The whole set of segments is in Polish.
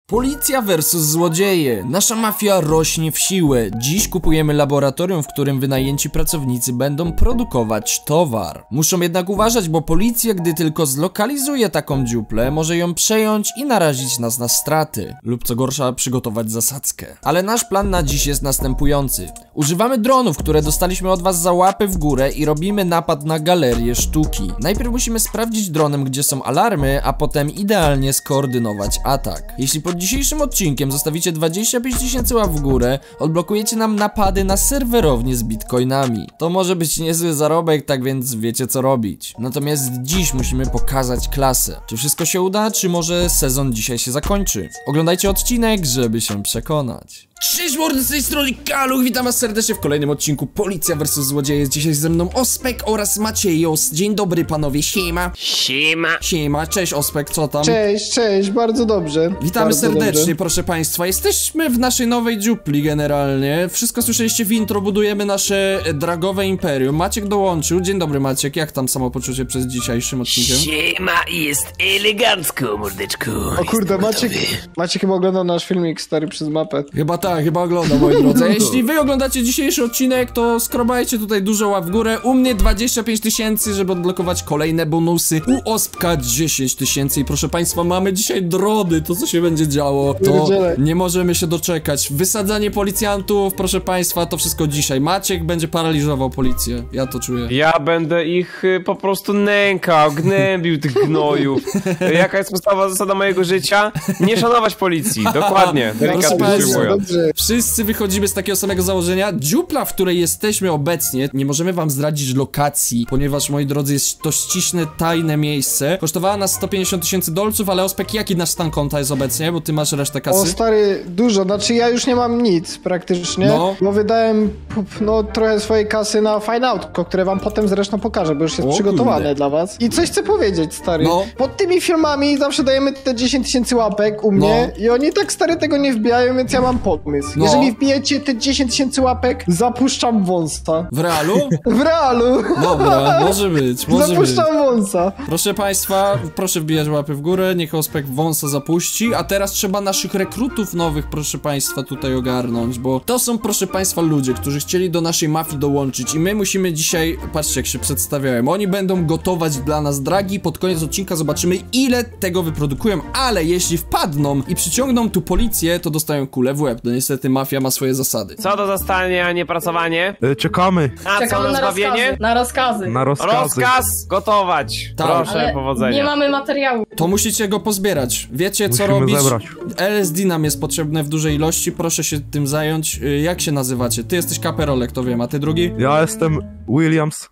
Policja versus złodzieje. Nasza mafia rośnie w siłę. Dziś kupujemy laboratorium, w którym wynajęci pracownicy będą produkować towar. Muszą jednak uważać, bo policja, gdy tylko zlokalizuje taką dziuplę, może ją przejąć i narazić nas na straty. Lub co gorsza, przygotować zasadzkę. Ale nasz plan na dziś jest następujący. Używamy dronów, które dostaliśmy od was za łapy w górę i robimy napad na galerię sztuki. Najpierw musimy sprawdzić dronem, gdzie są alarmy, a potem idealnie skoordynować atak. Jeśli pod dzisiejszym odcinkiem zostawicie 25 000 łap w górę, odblokujecie nam napady na serwerownię z bitcoinami. To może być niezły zarobek, tak więc wiecie co robić. Natomiast dziś musimy pokazać klasę. Czy wszystko się uda, czy może sezon dzisiaj się zakończy? Oglądajcie odcinek, żeby się przekonać. Cześć mordy, z tej strony Kaluch, witam was serdecznie w kolejnym odcinku Policja vs Złodzieje. Dzisiaj ze mną Ospek oraz Maciejos. Dzień dobry panowie, siema. Siema. Siema, cześć Ospek, co tam? Cześć, bardzo dobrze. Witamy bardzo serdecznie, dobrze. Proszę państwa. Jesteśmy w naszej nowej dziupli generalnie. Wszystko słyszeliście w intro, budujemy nasze dragowe imperium. Maciek dołączył. Dzień dobry Maciek, jak tam samopoczucie przez dzisiejszym odcinkiem? Siema, jest elegancko, mordeczku. O kurde, Maciek chyba oglądał nasz filmik stary przez mapę. Chyba tak, chyba oglądam, moi drodzy. Jeśli wy oglądacie dzisiejszy odcinek, to skrobajcie tutaj dużo łap w górę. U mnie 25 000, żeby odblokować kolejne bonusy. U Ospka 10 000. I proszę państwa, mamy dzisiaj drony. To co się będzie działo, to nie możemy się doczekać. Wysadzanie policjantów, proszę państwa, to wszystko dzisiaj. Maciek będzie paraliżował policję. Ja to czuję. Ja będę ich po prostu nękał, gnębił tych gnojów. Jaka jest podstawowa zasada mojego życia? Nie szanować policji, dokładnie, delikatnie mówiąc. Wszyscy wychodzimy z takiego samego założenia. Dziupla, w której jesteśmy obecnie, nie możemy wam zdradzić lokacji, ponieważ, moi drodzy, jest to ściśle tajne miejsce. Kosztowała nas 150 000 dolców, ale Ospek, jaki nasz stan konta jest obecnie? Bo ty masz resztę kasy. O stary, dużo, znaczy ja już nie mam nic praktycznie, bo wydałem trochę swojej kasy na fine autko, które wam potem zresztą pokażę, bo już jest przygotowane dla was. I coś chcę powiedzieć, stary. Pod tymi filmami zawsze dajemy te 10 000 łapek u mnie i oni tak stary tego nie wbijają, więc ja mam pomysł. Jeżeli wbijecie te 10 000 łapek, zapuszczam wąsa. W realu? W realu. Dobra, może być, Zapuszczam wąsa. Proszę państwa, proszę wbijać łapy w górę, niech Ospek wąsa zapuści, a teraz trzeba naszych rekrutów nowych, proszę państwa, tutaj ogarnąć, bo to są, proszę państwa, ludzie, którzy chcieli do naszej mafii dołączyć i my musimy dzisiaj, patrzcie jak się przedstawiałem, oni będą gotować dla nas dragi, pod koniec odcinka zobaczymy, ile tego wyprodukują, ale jeśli wpadną i przyciągną tu policję, to dostają kulę w łeb. No niestety mafia ma swoje zasady. Co to za stanie, a nie pracowanie? Czekamy. A co, na zbawienie? Na rozkazy. Na rozkazy. Rozkaz gotować. Tak. Proszę, Ale powodzenia. nie mamy materiału. To musicie go pozbierać. Wiecie co Musimy robić? zebrać. LSD nam jest potrzebne w dużej ilości, proszę się tym zająć. Jak się nazywacie? Ty jesteś Kaperolek, to wiem, a ty drugi? Ja jestem Williams.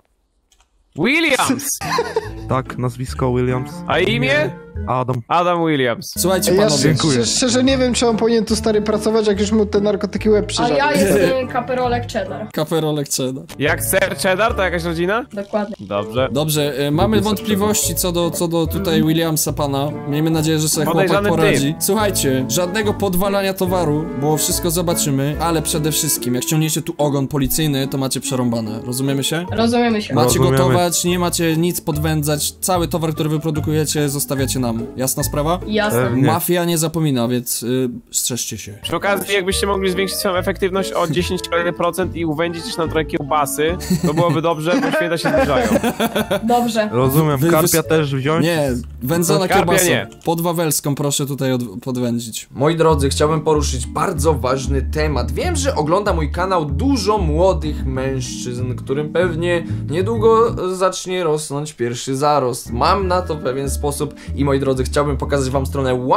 Williams! Tak, nazwisko Williams. A imię? Adam. Adam Williams. Słuchajcie Ja panowie. szczerze nie wiem, czy on powinien tu stary pracować, jak już mu te narkotyki łeb A przyżarły. ja jestem Kaperolek Cheddar. Kaperolek Cheddar. Jak Sir Cheddar, to jakaś rodzina? Dokładnie. Dobrze. Dobrze, mamy wątpliwości co do tutaj Williamsa pana. Miejmy nadzieję, że sobie chłopak Podejrzany poradzi. Słuchajcie, żadnego podwalania towaru, bo wszystko zobaczymy, ale przede wszystkim, jak ściągniecie tu ogon policyjny, to macie przerąbane. Rozumiemy się? Rozumiemy się. Macie Rozumiemy. gotować, nie macie nic podwędzać, cały towar, który wyprodukujecie, zostawiacie nam. Jasna sprawa? Jasne. Nie. Mafia nie zapomina, więc strzeżcie się. Przy okazji, jakbyście mogli zwiększyć swoją efektywność o 10% i uwędzić też nam trochę kiełbasy, to byłoby dobrze, bo święta się zbliżają. Dobrze. Rozumiem. Karpia też wziąć? Nie, wędzona Karpia kiełbasa. nie. Podwawelską proszę tutaj podwędzić. Moi drodzy, chciałbym poruszyć bardzo ważny temat. Wiem, że ogląda mój kanał dużo młodych mężczyzn, którym pewnie niedługo zacznie rosnąć pierwszy zarost. Mam na to pewien sposób i moi drodzy, chciałbym pokazać wam stronę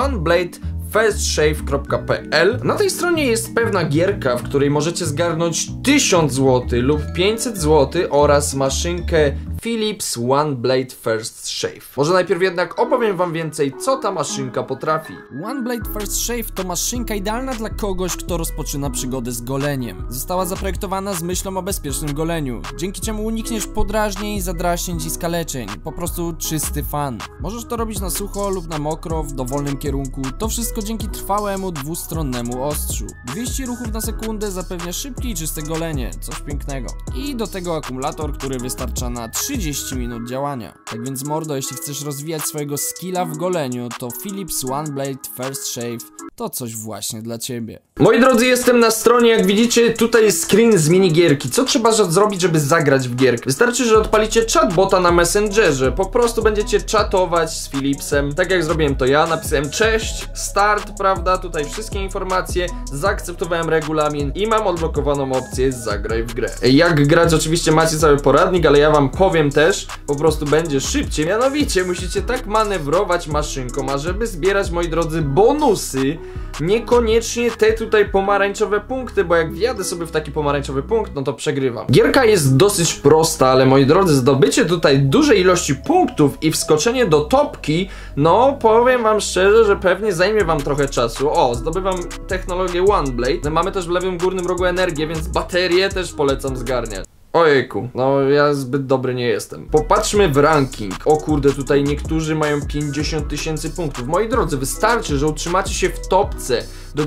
onebladefirstshave.pl. Na tej stronie jest pewna gierka, w której możecie zgarnąć 1000 zł lub 500 zł oraz maszynkę Philips One Blade First Shave. Może najpierw jednak opowiem wam więcej, co ta maszynka potrafi. One Blade First Shave to maszynka idealna dla kogoś, kto rozpoczyna przygodę z goleniem. Została zaprojektowana z myślą o bezpiecznym goleniu, dzięki czemu unikniesz podrażnień, zadraśnięć i skaleczeń. Po prostu czysty fan. Możesz to robić na sucho lub na mokro, w dowolnym kierunku. To wszystko dzięki trwałemu, dwustronnemu ostrzu. 200 ruchów na sekundę zapewnia szybkie i czyste golenie, coś pięknego. I do tego akumulator, który wystarcza na 3 30 minut działania. Tak więc mordo, jeśli chcesz rozwijać swojego skilla w goleniu, to Philips One Blade First Shave to coś właśnie dla ciebie. Moi drodzy, jestem na stronie, jak widzicie, tutaj jest screen z minigierki. Co trzeba zrobić, żeby zagrać w gierkę? Wystarczy, że odpalicie chatbota na Messengerze. Po prostu będziecie czatować z Philipsem. Tak jak zrobiłem to ja, napisałem cześć, start, prawda, tutaj wszystkie informacje, zaakceptowałem regulamin i mam odblokowaną opcję zagraj w grę. Jak grać oczywiście macie cały poradnik, ale ja wam powiem też, po prostu będzie szybciej. Mianowicie musicie tak manewrować maszynką, a żeby zbierać, moi drodzy, bonusy, niekoniecznie te tutaj pomarańczowe punkty, bo jak wjadę sobie w taki pomarańczowy punkt, no to przegrywam. Gierka jest dosyć prosta, ale moi drodzy, zdobycie tutaj dużej ilości punktów i wskoczenie do topki, no powiem wam szczerze, że pewnie zajmie wam trochę czasu. O, zdobywam technologię One Blade. Mamy też w lewym górnym rogu energię, więc baterię też polecam zgarniać. Ojejku, no ja zbyt dobry nie jestem. Popatrzmy w ranking. O kurde, tutaj niektórzy mają 50 000 punktów. Moi drodzy, wystarczy, że utrzymacie się w topce do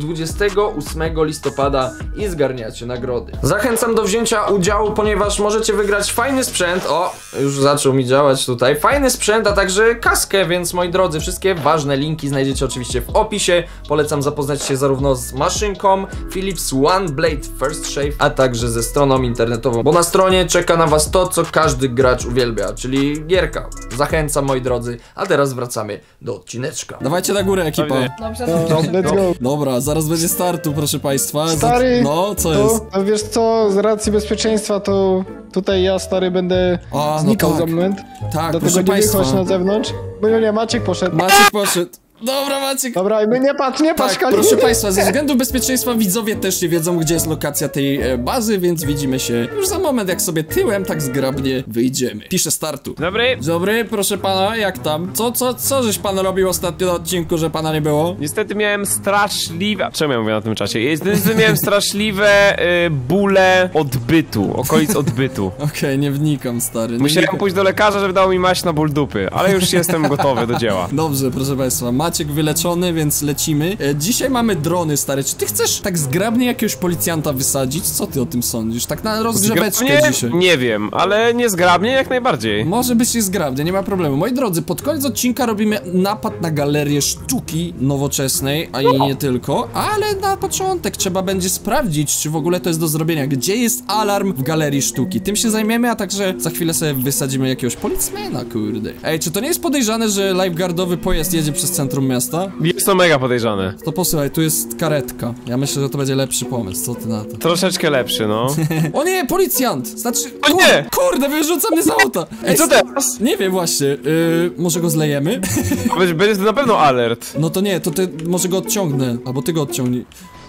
28 listopada i zgarniacie nagrody. Zachęcam do wzięcia udziału, ponieważ możecie wygrać fajny sprzęt. O, już zaczął mi działać tutaj. Fajny sprzęt, a także kaskę, więc moi drodzy, wszystkie ważne linki znajdziecie oczywiście w opisie. Polecam zapoznać się zarówno z maszynką Philips One Blade First Shave, a także ze stroną internetową, bo na stronie czeka na was to, co każdy gracz uwielbia, czyli gierka. Zachęcam, moi drodzy, a teraz wracamy do odcineczka. Dawajcie na górę, ekipa. Dobrze, Let's go. Dobra, zaraz będzie startu, proszę państwa. Stary, no, co to, jest? a wiesz co, z racji bezpieczeństwa to tutaj ja, stary, będę znikał tak. za moment. Tak, Dlatego proszę nie państwa. wychodź na zewnątrz. Bo nie, Maciek poszedł. Maciek poszedł. Dobra, Maciek. Dobra, i my nie patrz, Tak, Kali. proszę państwa, ze względu bezpieczeństwa widzowie też nie wiedzą, gdzie jest lokacja tej bazy, więc widzimy się już za moment, jak sobie tyłem tak zgrabnie wyjdziemy. Piszę startu. Dobry. Dobry, proszę pana, jak tam? Co żeś pan robił ostatnio na odcinku, że pana nie było? Niestety miałem straszliwe... Czemu ja mówię na tym czasie? Niestety miałem straszliwe bóle odbytu, okolic odbytu. Okej, nie wnikam, stary. Musiałem pójść do lekarza, żeby dał mi maść na ból dupy, ale już jestem gotowy do dzieła. Dobrze, proszę państwa, Maciek wyleczony, więc lecimy. Dzisiaj mamy drony, stary. Czy ty chcesz tak zgrabnie jakiegoś policjanta wysadzić? Co ty o tym sądzisz? Tak na rozgrzeweczkę Zgrabnie? dzisiaj. Nie wiem, ale niezgrabnie jak najbardziej. Może być zgrabnie, nie ma problemu. Moi drodzy, pod koniec odcinka robimy napad na galerię sztuki nowoczesnej, a i nie tylko, ale na początek trzeba będzie sprawdzić, czy w ogóle to jest do zrobienia. Gdzie jest alarm w galerii sztuki? Tym się zajmiemy, a także za chwilę sobie wysadzimy jakiegoś policjana, kurde. Ej, czy to nie jest podejrzane, że lifeguardowy pojazd jedzie przez centrum miasta? Jest to mega podejrzane. To posłuchaj, tu jest karetka. Ja myślę, że to będzie lepszy pomysł, co ty na to? Troszeczkę lepszy, no. O nie, policjant! Znaczy, O nie! Kurde, wyrzuca mnie z auta! I co teraz? Nie wiem właśnie, może go zlejemy? Będzie to na pewno alert. No to nie, to ty, może go odciągnę, albo ty go odciągnij.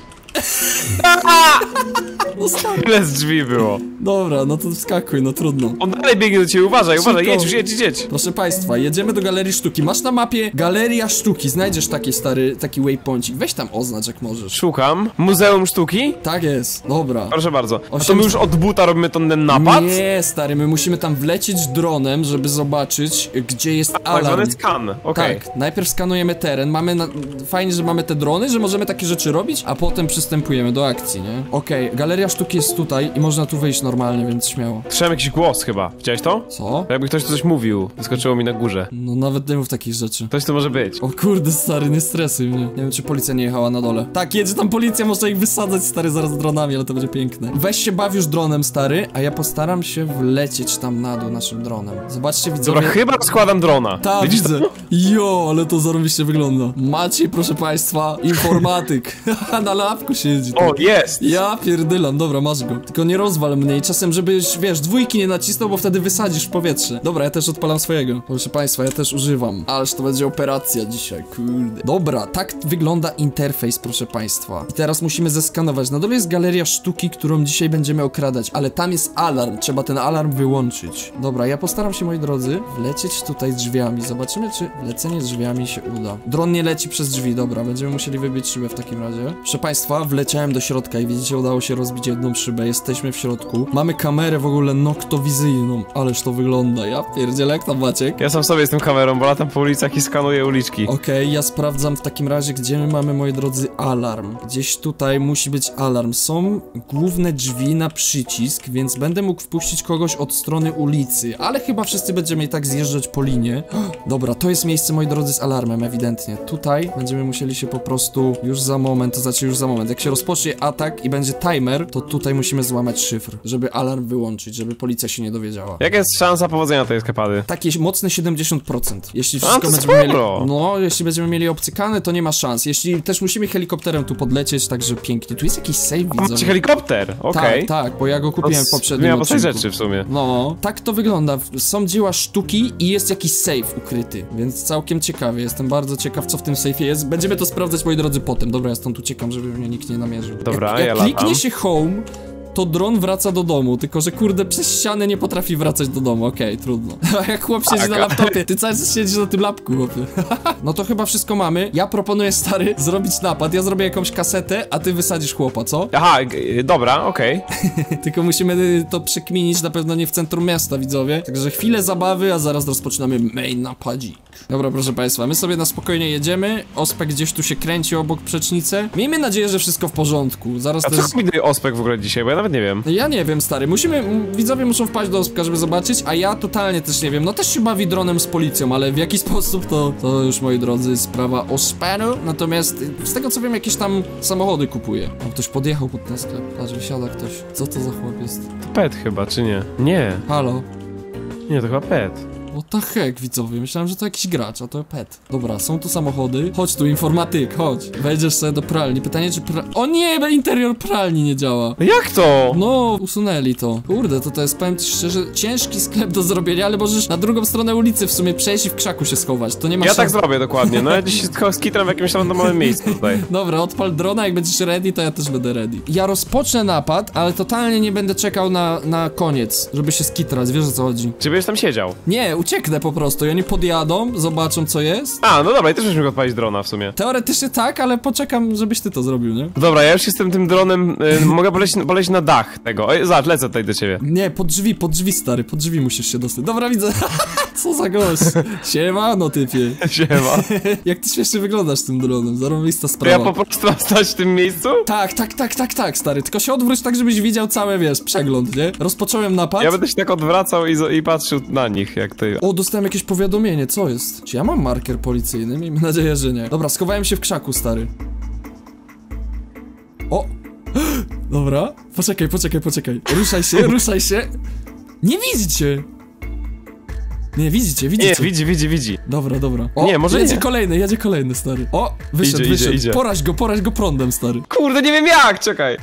No stary. Ile z drzwi było? Dobra, no to wskakuj, no trudno. On dalej biegnie do ciebie, uważaj, Szybko. jedź już, jedź. Proszę państwa, jedziemy do galerii sztuki. Masz na mapie Galeria Sztuki, znajdziesz taki stary, taki waypointik. Weź tam oznacz, jak możesz. Szukam. Muzeum Sztuki? Tak jest, dobra. Proszę bardzo. A to Osiem- my już od buta robimy ten napad? Nie, stary, my musimy tam wlecieć dronem, żeby zobaczyć, gdzie jest Tak alarm. zwany skan, okej. Tak, najpierw skanujemy teren, fajnie, że mamy te drony, że możemy takie rzeczy robić, a potem przystępujemy do akcji, nie? Okej, Galeria Sztuki jest tutaj i można tu wejść normalnie, więc śmiało. Słyszałem jakiś głos chyba. Widziałeś to? Co? Jakby ktoś tu coś mówił. Wyskoczyło mi na górze. No nawet nie mów takich rzeczy. Coś tu może być. O kurde, stary, nie stresuj mnie. Nie wiem, czy policja nie jechała na dole. Tak, jedzie tam policja, można ich wysadzać, stary, zaraz dronami, ale to będzie piękne. Weź się baw już dronem, stary, a ja postaram się wlecieć tam na dół naszym dronem. Zobaczcie, widzowie. Dobra, chyba składam drona. Tak, Widzisz widzę. to? Jo, ale to zarobiście wygląda. Maciej, proszę państwa, informatyk. Na lawku siedzi. O, jest! Ja pierdylam, dobra, masz go. Tylko nie rozwal mnie i czasem, żebyś, wiesz, dwójki nie nacisnął, bo wtedy wysadzisz w powietrze. Dobra, ja też odpalam swojego. Proszę państwa, ja też używam. Ależ to będzie operacja dzisiaj, kurde. Dobra, tak wygląda interfejs, proszę państwa. I teraz musimy zeskanować. Na dole jest Galeria Sztuki, którą dzisiaj będziemy okradać, ale tam jest alarm. Trzeba ten alarm wyłączyć. Dobra, ja postaram się, moi drodzy, wlecieć tutaj drzwiami. Zobaczymy, czy lecenie drzwiami się uda. Dron nie leci przez drzwi, dobra, będziemy musieli wybić szybę w takim razie. Proszę państwa, wleciałem do środka i widzicie, udało się rozbić jedną szybę, jesteśmy w środku. Mamy kamerę w ogóle noktowizyjną, ależ to wygląda, ja pierdzielę, jak tam Maciek? Ja sam sobie jestem kamerą, bo latam po ulicach i skanuję uliczki. Okej, ja sprawdzam w takim razie, gdzie my mamy, moi drodzy, alarm. Gdzieś tutaj musi być alarm. Są główne drzwi na przycisk, więc będę mógł wpuścić kogoś od strony ulicy, ale chyba wszyscy będziemy i tak zjeżdżać po linie. Dobra, to jest miejsce, moi drodzy, z alarmem, ewidentnie. Tutaj będziemy musieli się po prostu już za moment, to znaczy już za moment. Jak się rozpocznie atak i będzie timer, to tutaj musimy złamać szyfr, żeby alarm wyłączyć, żeby policja się nie dowiedziała. Jaka jest szansa powodzenia tej eskapady? Takie mocne 70%. Jeśli wszystko będziemy mieli... No, jeśli będziemy mieli obcykane, to nie ma szans. Jeśli też musimy helikopterem tu podlecieć, także pięknie. Tu jest jakiś save, Macie helikopter, okej. Tak, bo ja go kupiłem w poprzednim odcinku. odcinku. Rzeczy w sumie. No, tak to wygląda. Są dzieła sztuki i jest jakiś save ukryty, więc całkiem ciekawie. Jestem bardzo ciekaw, co w tym safe'ie jest. Będziemy to sprawdzać, moi drodzy, potem. Dobra, ja stąd uciekam, żeby mnie nikt nie namierzył. Dobra, jak kliknie się home, to dron wraca do domu, tylko że kurde przez ścianę nie potrafi wracać do domu, okej, trudno. A jak chłop siedzi na laptopie, ty cały czas siedzisz na tym lapku, chłopie. No to chyba wszystko mamy. Ja proponuję, stary, zrobić napad. Ja zrobię jakąś kasetę, a ty wysadzisz chłopa, co? Aha, dobra, okej. Tylko musimy to przekminić, na pewno nie w centrum miasta, widzowie. Także chwilę zabawy, a zaraz rozpoczynamy main napadzik. Dobra, proszę państwa, my sobie na spokojnie jedziemy. Ospek gdzieś tu się kręci obok przecznicy. Miejmy nadzieję, że wszystko w porządku. Zaraz A to co jest... robi Ospek w ogóle dzisiaj, bo ja nawet nie wiem. Ja nie wiem, stary, widzowie muszą wpaść do Ospka, żeby zobaczyć, a ja totalnie też nie wiem. No też się bawi dronem z policją, ale w jaki sposób to już, moi drodzy, sprawa Osperu. Natomiast z tego co wiem, jakieś tam samochody kupuje. O, ktoś podjechał pod ten sklep, patrz, wysiada ktoś. Co to za chłop jest? To pet chyba, czy nie? Nie. Halo? Nie, to chyba pet. What the heck, widzowie? Myślałem, że to jakiś gracz, a to pet. Dobra, są tu samochody. Chodź tu, informatyk, chodź. Wejdziesz sobie do pralni. Pytanie, czy O nie, interior pralni nie działa. Jak to? No, usunęli to. Kurde, to jest, powiem ci szczerze, ciężki sklep do zrobienia, ale możesz na drugą stronę ulicy w sumie przejść i w krzaku się schować. To nie ma Ja szans. tak zrobię dokładnie. No ja dziś się skitram w jakimś randomowym miejscu tutaj. Dobra, odpal drona, jak będziesz ready, to ja też będę ready. Ja rozpocznę napad, ale totalnie nie będę czekał na koniec, żeby się skitrać, wiesz o co chodzi. Czy będziesz tam siedział? Nie, ucieknę po prostu i oni podjadą, zobaczą co jest. A, no dobra, i też musimy odpalić drona w sumie. Teoretycznie tak, ale poczekam, żebyś ty to zrobił, nie? Dobra, ja już jestem tym dronem, mogę polecieć na dach tego. Oj, zobacz, lecę tutaj do ciebie. Nie, pod drzwi, stary, pod drzwi musisz się dostać. Dobra, widzę. Co za gość. Siemano, typie. Siema. Jak ty śmiesznie wyglądasz tym dronem, zarobista To sprawa. ja po prostu mam stać w tym miejscu? Tak, stary, tylko się odwróć tak, żebyś widział cały, wiesz, przegląd, nie? Rozpocząłem napad. Ja będę się tak odwracał i patrzył na nich, jak ty. O, dostałem jakieś powiadomienie, co jest? Czy ja mam marker policyjny? Miejmy nadzieję, że nie. Dobra, schowałem się w krzaku, stary. O! Dobra, poczekaj. Ruszaj się. Nie widzicie! Nie, widzicie. Nie, widzi. Dobra. O, nie, może jedzie nie. kolejny, stary. O, wyszedł. Idzie. Poraź go prądem, stary. Kurde, nie wiem jak, czekaj.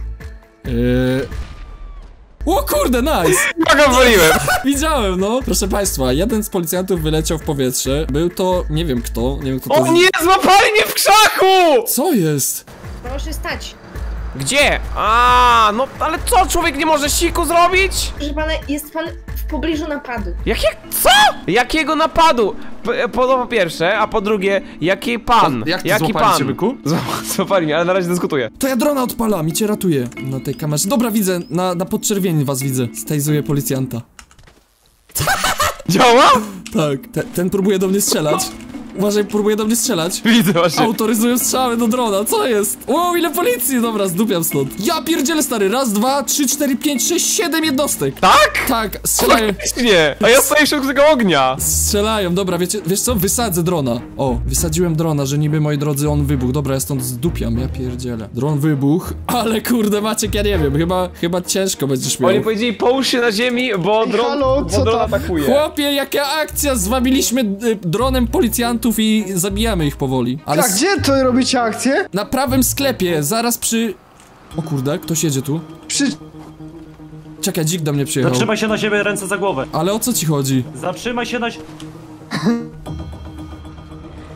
O kurde, nice! Ja go woliłem. Widziałem, no. Proszę państwa, jeden z policjantów wyleciał w powietrze. Był to, nie wiem kto to O nie, złapali mnie w krzaku! Co jest? Proszę stać. Gdzie? A, no ale co, człowiek nie może siku zrobić? Proszę pana, jest pan w pobliżu napadu. Co? Jakiego napadu? Po pierwsze, a po drugie, jaki pan? Jak jaki złapali pan? cię, byku? Złapali mnie, ale na razie dyskutuję. To ja drona odpalam i cię ratuję na tej kamerze. Dobra, widzę, na podczerwieni was widzę. Stejzuję policjanta. Działa? Tak, ten próbuje do mnie strzelać. Uważaj, próbuje do mnie strzelać. Widzę właśnie. Autoryzują strzały do drona, co jest? O, ile policji! Dobra, zdupiam stąd. Ja pierdzielę, stary, 1, 2, 3, 4, 5, 6, 7 jednostek. Tak? Tak, strzelają. Nie, a ja stoję wśród tego ognia. Strzelają, dobra, wiesz co? Wysadzę drona. O, wysadziłem drona, że niby, moi drodzy, on wybuchł. Dobra, ja stąd zdupiam, ja pierdzielę. Dron wybuchł, ale kurde, Maciek, ja nie wiem, chyba ciężko będziesz miał. Oni powiedzieli, połóż się na ziemi, bo Halo, co dron tam? atakuje. Chłopie, jaka akcja! Zwabiliśmy dronem policjantów i zabijamy ich powoli. Ale Tak, gdzie to robicie akcję? na prawym sklepie, zaraz przy... O kurde, ktoś jedzie tu. Czekaj, dzik do mnie przyjechał. Zatrzymaj się na siebie, ręce za głowę. Ale o co ci chodzi? Zatrzymaj się na...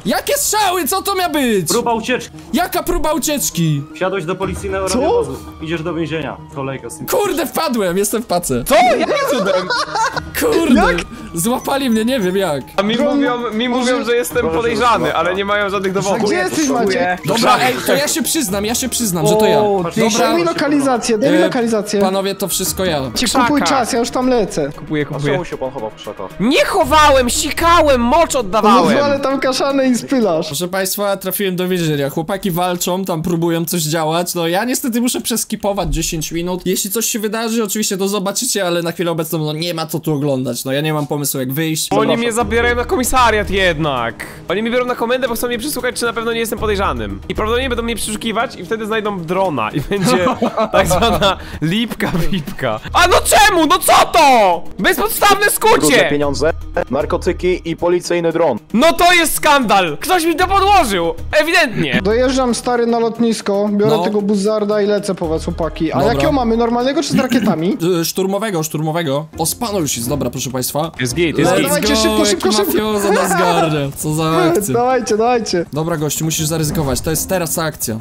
Jakie strzały? Co to miał być? Próba ucieczki. Jaka próba ucieczki? Wsiadłeś do policyjnego radiowozu. Idziesz do więzienia. Kolejka z tym. Kurde, wpadłem, jestem w pace. Co? Jakim cudem? Kurde, złapali mnie, nie wiem jak. A mi mówią, że jestem podejrzany, ale nie mają żadnych A dowodów. gdzie jesteś, Maciek? Dobra, ej, to ja się przyznam, że to ja. Dobra, daj mi lokalizację, Panowie, to wszystko ja. Ci kupuj czas, ja już tam lecę. Kupuję. Czemu się pan chował w krzakach? Nie chowałem, sikałem, mocz No oddawałem. ale tam kaszany i spylasz. Proszę państwa, trafiłem do więzienia. Chłopaki walczą, tam próbują coś działać. No ja niestety muszę przeskipować 10 minut. Jeśli coś się wydarzy, oczywiście to zobaczycie, ale na chwilę obecną no nie ma co tu oglądać. No ja nie mam pomysłu jak wyjść. Oni mnie zabierają na komisariat jednak. Oni mnie biorą na komendę, bo chcą mnie przesłuchać, czy na pewno nie jestem podejrzanym. I prawdopodobnie będą mnie przeszukiwać i wtedy znajdą drona i będzie tak zwana lipka. A no czemu? No co to? Bezpodstawne skucie! Pieniądze, narkotyki i policyjny dron. No to jest skandal! Ktoś mi to podłożył! Ewidentnie! Dojeżdżam stary na lotnisko, biorę No. tego buzzarda i lecę po was, chłopaki. A Dobra. jakiego mamy? Normalnego czy z rakietami? Szturmowego. O, spano już jest, dobra, proszę państwa. Jest git, jest Let's git. Dawajcie, go, szybko, jaki szybko, szybko. mafiozo nas garnia. Co za akcja. Dawajcie. Dobra, gościu, musisz zaryzykować. To jest teraz ta akcja.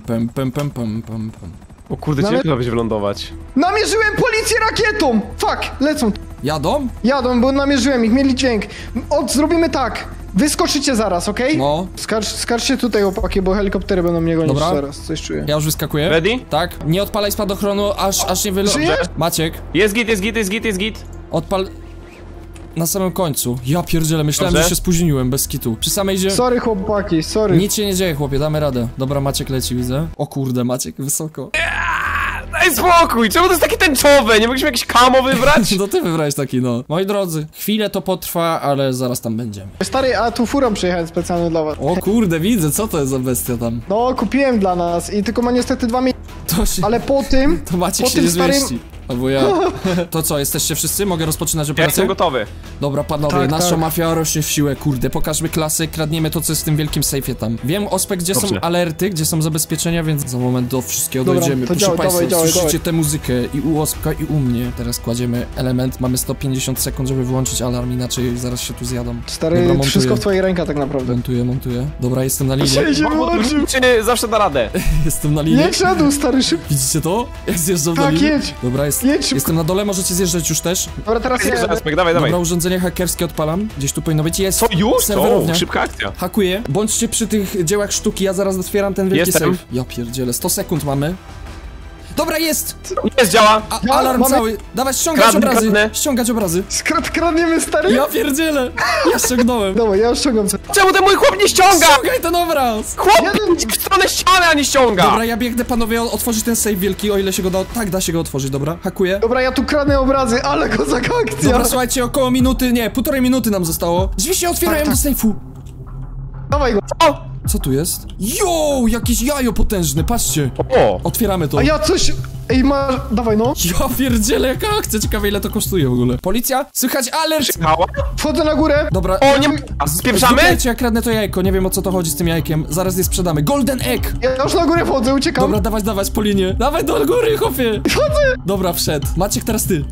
Pem. O kurde, Nawet- ciężko będzie wylądować. Namierzyłem policję rakietą! Fuck, lecą. Jadą? Bo namierzyłem ich, mieli dźwięk. Zrobimy tak. Wyskoczycie zaraz, okej? No. Skarżcie tutaj, chłopaki, bo helikoptery będą mnie gonić Dobra. zaraz, coś czuję. Ja już wyskakuję. Ready? Tak. Nie odpalaj spadochronu, aż nie wyląduje. Żyjesz? Maciek, Jest git. odpal... Na samym końcu. Ja pierdzielę, myślałem, Dobrze. że się spóźniłem bez kitu. Przy samej ziemi... Sorry, chłopaki, sorry. Nic się nie dzieje, chłopie, damy radę. Dobra, Maciek leci, widzę. O kurde, Maciek, wysoko. Daj spokój! Czemu to jest takie tęczowe? Nie mogliśmy jakiś kamo wybrać? To ty wybrałeś taki, no. Moi drodzy, chwilę to potrwa, ale zaraz tam będziemy. Stary, a tu furą przyjechałem specjalnie dla was. O kurde, widzę, co to jest za bestia tam. No, kupiłem dla nas i tylko ma niestety 2 miejsca, To się... ale po tym... To Maciek po się tym nie starym- zmieści. Albo ja. To co, jesteście wszyscy? Mogę rozpoczynać Ja operację? jestem gotowy. Dobra, panowie, Tak, nasza tak. mafia rośnie w siłę, kurde. Pokażmy klasy, kradniemy to, co jest w tym wielkim sejfie tam. Wiem, Ospek, gdzie są Dobrze. alerty, gdzie są zabezpieczenia, więc za moment do wszystkiego Dobra, dojdziemy. to Proszę działaj, państwa, dawaj. słyszycie tę muzykę i u Ospka, i u mnie. Teraz kładziemy element, mamy 150 sekund, żeby wyłączyć alarm, inaczej zaraz się tu zjadą. Stary, Dobra, montuję. wszystko w twojej rękach tak naprawdę. Montuję. Dobra, jestem na linii. się wyłączył. Czy zawsze da radę? Jestem na linii. Jedź na dół, stary, szybko. Widzicie to? Jak zjeżdżam na Tak, linię? jedź. Dobra, Jedź szybko. jestem na dole, możecie zjeżdżać już też. Dobra, teraz ja. Aspekt, dawaj. Dobra, urządzenie hakerskie odpalam. Gdzieś tu powinno być. Jest. Co już? Serwerownia. O, szybka akcja. Hakuję. Bądźcie przy tych dziełach sztuki, ja zaraz otwieram ten wielki Jestem. safe. Ja pierdzielę, 100 sekund mamy. Dobra, jest! Jest, działa. Alarm mamy- cały. Dawaj, ściągać obrazy. kradnę. Ściągać obrazy. Kradniemy, stary? Ja pierdzielę. Ja ściągnąłem. Dobra, ja ściągam sobie. Czemu ten mój chłop nie ściąga? Ściągaj ten obraz. Chłop w stronę ściany, a nie ściąga. Dobra, ja biegnę, panowie, otworzyć ten safe wielki, o ile się go da. Tak, da się go otworzyć, dobra. Hakuję. Dobra, ja tu kradnę obrazy, ale kozak akcja. Dobra, słuchajcie, około minuty, nie, 1,5 minuty nam zostało. Drzwi się otwierają do sejfu. Dawaj go. Co tu jest? Jo, jakieś jajo potężne, patrzcie. O, Otwieramy to. A ja coś... Ej, masz... Dawaj, no. Ja pierdzielę, jaka akcja, ciekawe ile to kosztuje w ogóle. Policja, słychać alert! przyjechała. Wchodzę na górę. Dobra, O, nie. A spieprzamy? Zdupiajcie, ja kradnę to jajko, nie wiem o co to chodzi z tym jajkiem. Zaraz je sprzedamy. Golden egg! Ja już na górę wchodzę, uciekam. Dobra, dawać po linię. Dawaj do góry, chłopie! Wchodzę! Dobra, wszedł. Maciek, teraz ty.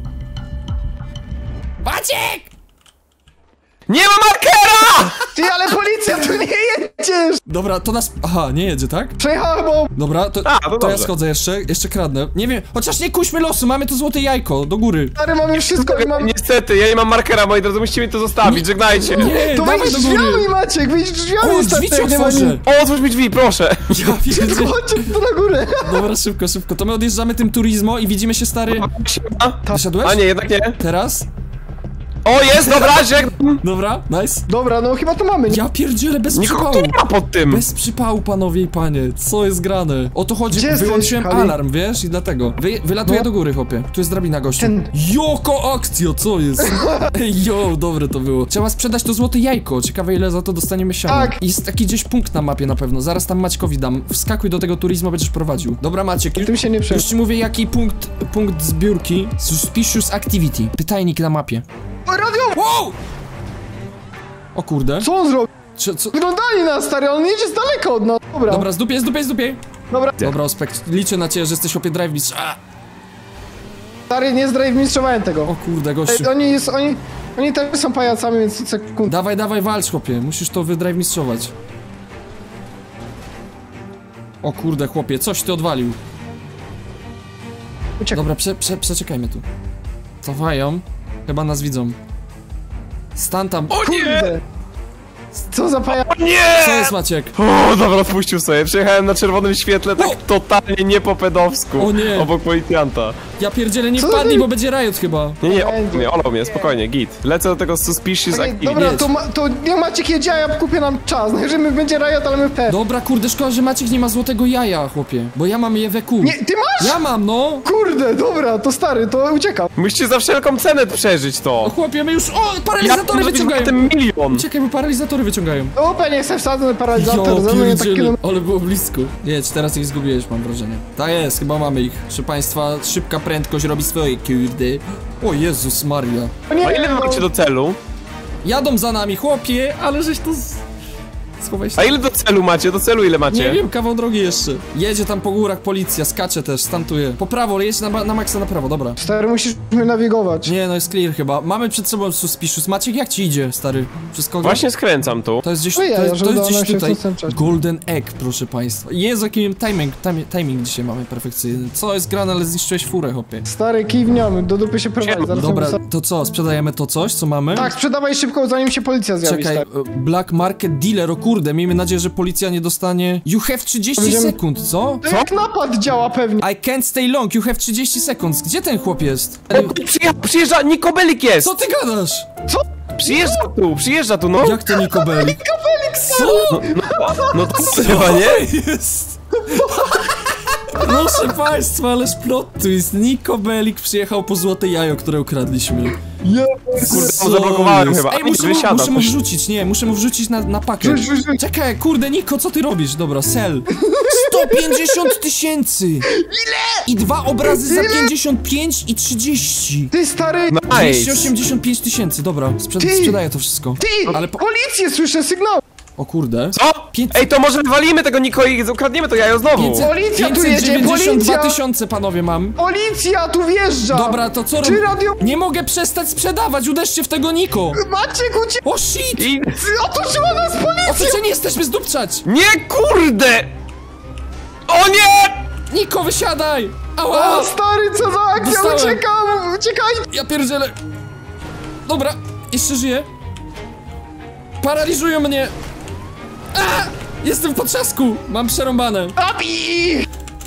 Maciek! Nie ma markera! Ty, ale policja, tu nie jedziesz. Dobra, to nas... Aha, nie jedzie, tak? Przejechałem, bo... Dobra, to ja dobrze. schodzę jeszcze kradnę. Nie wiem, chociaż nie kuśmy losu, mamy to złote jajko, do góry. Stary, mam już wszystko i mam... Niestety, ja nie mam markera, moi drodzy, musicie mi to zostawić, żegnajcie. Nie, To dawaj wyjdź do góry. drzwiami, Maciek, wyjdź drzwiami. O, stary, drzwi ci jak nie ma otworzę. nic. O, otwórz mi drzwi, proszę. Ja pierdzielę. Chodź tu na górę. Dobra, szybko. To my odjeżdżamy tym Turismo i widzimy się, stary. Wysiadłeś? A nie, jednak nie. Teraz? O, jest, dobra, żegnam. Dobra, nice. Dobra, no chyba to mamy. Ja pierdzielę, bez Nikogo przypału. tu nie ma pod tym. Bez przypału, panowie i panie. Co jest grane? O to chodzi, Gdzie jesteś, wyłączyłem Kali? alarm, wiesz? I dlatego. Wylatuję No. do góry, chłopie. Tu jest drabina, gościu. Ten- Joko akcja, co jest? Ej, jo, dobre to było. Trzeba sprzedać to złote jajko. Ciekawe, ile za to dostaniemy siana. Tak. Jest taki gdzieś punkt na mapie na pewno. Zaraz tam Maćkowi dam. Wskakuj do tego Turismo, będziesz prowadził. Dobra, Maciek. Tym się nie przejmuj. Już ci mówię, jaki punkt zbiórki. Suspicious Activity. Pytajnik na mapie. O, radio! Wow! O kurde. Co on zrobił? Co? Wyglądali nas, stary, on jedzie z daleka od nas. Dobra. Dobra, zdupiej. Dobra. Dobra, Ospek, liczę na ciebie, że jesteś opie drive mistrz. Stary, nie zdrajmistrzowałem tego. O kurde, gościu. Oni Oni też są pajacami, więc co sekund. Dawaj, walcz, chłopie. Musisz to wydrive-mistrzować. O kurde, chłopie, coś ty odwalił. Uciekaj. Dobra, przeczekajmy tu. Cofają. Chyba nas widzą. Stan tam. O nie! Co za pajac? Nie! Co jest, Maciek? O, dobra, odpuścił sobie. Przyjechałem na czerwonym świetle tak totalnie nie po pedowsku. O nie! Obok policjanta. Ja pierdzielę, nie Co wpadnij, ty? bo będzie riot chyba. Nie, olał mnie, spokojnie, git. Lecę do tego suspicious Okej, activity. dobra, to niech Maciek jedzie, a ja kupię nam czas. No, jeżeli będzie riot, ale my też. Dobra, kurde, szkoda, że Maciek nie ma złotego jaja, chłopie. Bo ja mam je WQ. Nie, ty masz? Ja mam, no! Kurde, dobra, to stary, to uciekam. Musicie za wszelką cenę przeżyć to. Chłopie, my już... O, paralizatory wyciągają! ten milion. Czekaj, bo paralizatory wyciągają. Opa, nie chcę wsadzony paralizator, ze mną nie tak pierdzielę, kilometr. ale było blisko. Jedź, teraz ich zgubiłeś, mam wrażenie. Tak jest, chyba mamy ich. Proszę państwa, szybka prędkość robi swoje, kurde. O Jezus Maria. A ile wy macie do celu? Jadą za nami, chłopie, ale żeś to... Schowaj się. A ile do celu macie? Do celu ile macie? Nie wiem, kawał drogi jeszcze. Jedzie tam po górach policja, skacze też, stantuje. Po prawo, jedź na maksa na prawo, dobra. Stary, musisz mnie nawigować. Nie, no jest clear chyba. Mamy przed sobą suspicious. Maciek, jak ci idzie, stary? Wszystko gra? Właśnie skręcam tu. To jest gdzieś, No ja, to jest że udało gdzieś nam się tutaj. w tym czasie. Golden Egg, proszę państwa. Jezu, jaki timing dzisiaj mamy perfekcyjny. Co jest grane, ale zniszczyłeś furę, hopie. Stary, kiwniamy, do dupy się prowadzi. Zaraz Dobra, sobie to co, sprzedajemy to coś, co mamy? Tak, sprzedawaj szybko, zanim się policja zjawi. Czekaj, stary. Black Market Dealer, o kurde, miejmy nadzieję, że policja nie dostanie... You have 30 Będziemy- sekund, co? To jak napad działa pewnie. I can't stay long, you have 30 seconds. Gdzie ten chłop jest? Przyjeżdża, Niko Bellic jest! Co ty gadasz? Przyjeżdża tu, no! Jak to Niko Bellic? Co? No to chyba nie? jest? Proszę państwa, ależ plot twist. Niko Bellic przyjechał po złote jajo, które ukradliśmy. Kurde, mu zablokowałem chyba. Ej, muszę mu wrzucić, nie, muszę mu wrzucić na pakiet. Rzuć. Czekaj, kurde, Niko, co ty robisz? Dobra, sell. 150 000! Ile? I 2 obrazy za 55 i 30. Ty, stary, Nice! 285 000, dobra, sprzedaję to wszystko. ty, Ale policję słyszę, sygnał. O kurde. Co? Ej, to może wywalimy tego Niko i ukradniemy to jajo znowu! 500, Policja tu jedzie, 592 policja! 000, panowie, mam. Policja tu wjeżdża. Dobra, to co Czy robię? radio... Nie mogę przestać sprzedawać, uderzcie w tego Niko! Maciek, O shit! I... otoczyła nas policja! Otoczeni jesteśmy, zdupczać! Nie, kurde! O nie! Niko, wysiadaj! Ała! O, stary, co za akcja, Dostałem. uciekaj! Ja pierdzielę! Dobra, jeszcze żyję. Paraliżują mnie! A! Jestem w potrzasku! Mam przerąbane. Abi!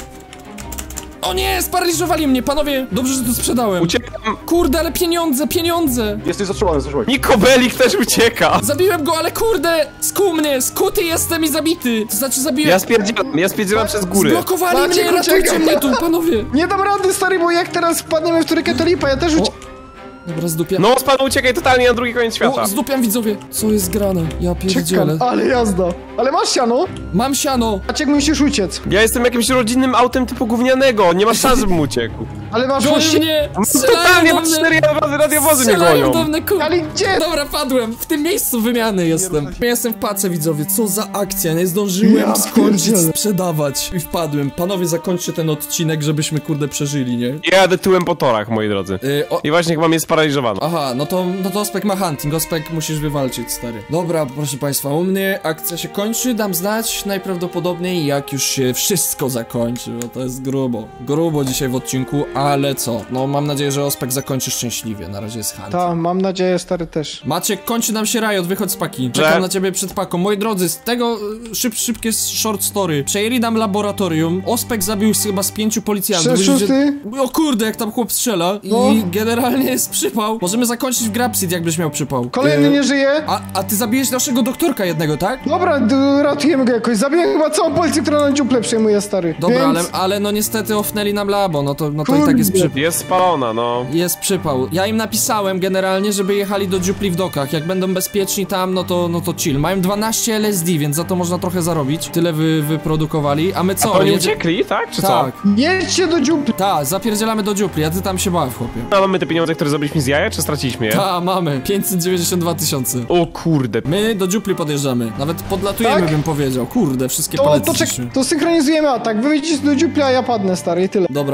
O nie, sparaliżowali mnie, panowie! Dobrze, że to sprzedałem. Uciekam! Kurde, ale pieniądze! Jesteś zatrzymany. Niko Bellic też ucieka! Zabiłem go, ale kurde! Skuł mnie! Skuty jestem i zabity! To znaczy zabiłem... Ja spierdzielam przez góry. Zblokowali Maciek, mnie, ratujcie uciekaj. mnie tu, panowie! Nie dam rady, stary, bo jak teraz wpadniemy w trójkę, to lipa, ja też Dobra, zdupiam. No, spadł, uciekaj totalnie na drugi koniec świata. O, zdupiam, widzowie! Co jest grane? Ja pierdzielę. Czekam, ale jazda. Ale masz siano? Mam siano! Maciek, musisz uciec. Ja jestem jakimś rodzinnym autem typu gównianego, nie ma szans, żebym uciekł. Ale masz Gonią właśnie... mnie! Totalnie, do bo mnie! 4 razy radiowozy mnie Strzelają do gonią. mnie, kur... Ale gdzie? Dobra, padłem. W tym miejscu wymiany jestem. Ja jestem w pace, widzowie. Co za akcja. Nie zdążyłem Ja skończyć pierdzielę. sprzedawać. I wpadłem. Panowie, zakończcie ten odcinek, żebyśmy, kurde, przeżyli, nie? Ja jadę tyłem po torach, moi drodzy. I właśnie chyba mnie sparaliżowano. Aha, no to Ospek ma hunting. Ospek musisz wywalczyć, stary. Dobra, proszę państwa, u mnie akcja się kończy. Dam znać najprawdopodobniej, jak już się wszystko zakończy, bo to jest grubo. Grubo dzisiaj w odcinku, ale co? No, mam nadzieję, że Ospek zakończy szczęśliwie. Na razie jest hunting. Ta, mam nadzieję, stary, też. Maciek, kończy nam się riot, wychodź z paki. Czekam na ciebie przed paką. Moi drodzy, z tego szybkie short story. Przejęli nam laboratorium. Ospek zabił chyba z 5 policjantów. Szósty? O kurde, jak tam chłop strzela. No. I generalnie jest przypał. Możemy zakończyć w Grapseed, jakbyś miał przypał. Kolejny nie żyje. A ty zabiłeś naszego doktorka jednego, tak? Dobra, ratujemy go jakoś. Zabiję chyba całą policję, która na dziuple przejmuje, stary. Dobra, Więc... ale no niestety offnęli nam labo. No to i tak Kurde. jest przypał. Jest spalona, no. Jest przypał. Ja im napisałem generalnie, żeby jechali do dziupli w dokach. Jak będą bezpieczni tam, no to chill. Mają 12 LSD, więc za to można trochę zarobić. Tyle wyprodukowali. A my co? A oni jedzie- uciekli, tak? Czy Tak. Jedźcie do dziupli. Tak, zapierdzielamy do dziupli, a ty tam się baw, chłopie. co? A mamy te pieniądze, które zrobiliśmy z jaja, czy straciliśmy je? Ta, mamy. 592 000. O kurde. My do dziupli podjeżdżamy. Nawet podlatujemy, Tak? bym powiedział. Kurde, wszystkie To palety czek, zniszczyły. to synchronizujemy atak. Wy wyjdziecie do dziupli, a ja padnę, stary, i tyle. Dobra. No my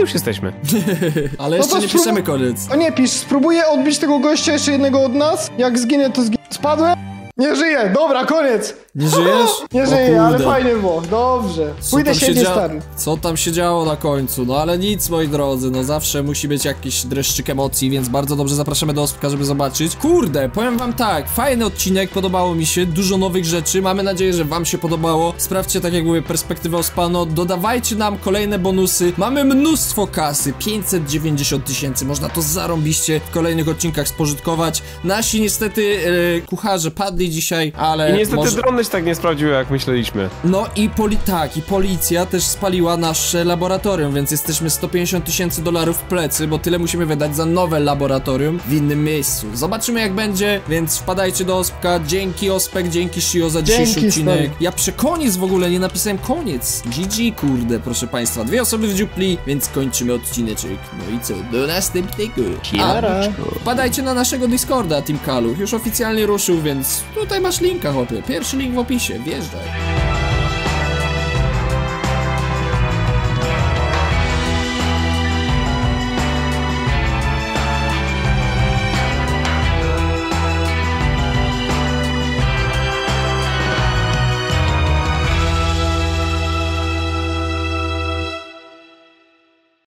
już jesteśmy. Ale jeszcze nie piszemy koniec. O nie pisz, spróbuję odbić tego gościa jeszcze jednego od nas. Jak zginę, to zginę. Spadłem? Nie żyję, dobra, koniec. Nie żyjesz? Nie żyję, ale fajnie było, dobrze. Pójdę się stary. Co tam się działo na końcu? No ale nic, moi drodzy, no zawsze musi być jakiś dreszczyk emocji, więc bardzo dobrze zapraszamy do Ospka, żeby zobaczyć. Kurde, powiem wam tak, fajny odcinek, podobało mi się, dużo nowych rzeczy, mamy nadzieję, że wam się podobało. Sprawdźcie, tak jak mówię, perspektywę Ospano, dodawajcie nam kolejne bonusy, mamy mnóstwo kasy, 590 000, można to zarąbiście w kolejnych odcinkach spożytkować. Nasi niestety kucharze padli dzisiaj, ale i niestety drony się tak nie sprawdziły, jak myśleliśmy. No i policja też spaliła nasze laboratorium, więc jesteśmy 150 000 $ w plecy, bo tyle musimy wydać za nowe laboratorium w innym miejscu. Zobaczymy, jak będzie, więc wpadajcie do Ospka. Dzięki Ospek, dzięki Shio za dzisiejszy odcinek. Ja przy koniec w ogóle nie napisałem koniec. GG, kurde, proszę państwa. 2 osoby w dziupli, więc kończymy odcineczek. No i co, do następnego. Wpadajcie na naszego Discorda, Team Kaluch. Już oficjalnie ruszył, więc tutaj masz linka, chłopie. Pierwszy link w opisie, wjeżdżaj.